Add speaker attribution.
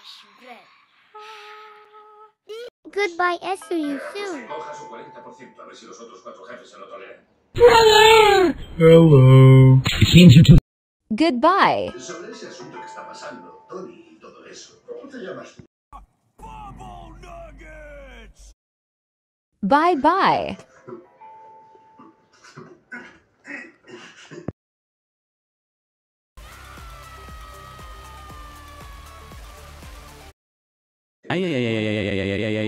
Speaker 1: Goodbye, see you soon.
Speaker 2: Coja su 40%, a ver si los otros 4 jefes se lo toleran.
Speaker 3: Hello.
Speaker 4: Goodbye.
Speaker 2: Sobre ese asunto que está pasando, Tony y todo eso, ¿cómo te llamas tú?
Speaker 4: Bye bye.
Speaker 3: Ay, ay, ay, ay, ay, ay, ay, ay, ay,